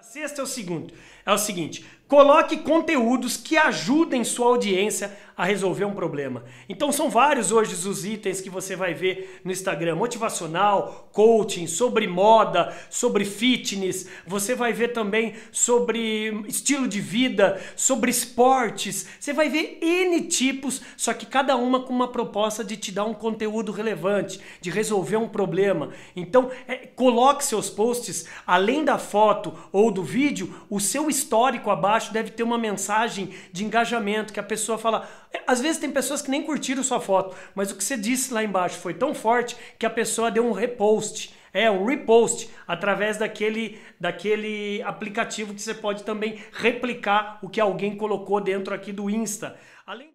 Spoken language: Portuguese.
A sexta é o seguinte, coloque conteúdos que ajudem sua audiência a resolver um problema. Então são vários hoje os itens que você vai ver no Instagram, motivacional, coaching, sobre moda, sobre fitness, você vai ver também sobre estilo de vida, sobre esportes, você vai ver N tipos, só que cada uma com uma proposta de te dar um conteúdo relevante, de resolver um problema. Então coloque seus posts, além da foto ou do vídeo, o seu histórico abaixo deve ter uma mensagem de engajamento, que a pessoa fala... Às vezes tem pessoas que nem curtiram sua foto, mas o que você disse lá embaixo foi tão forte que a pessoa deu um repost, um repost, através daquele aplicativo que você pode também replicar o que alguém colocou dentro aqui do Insta.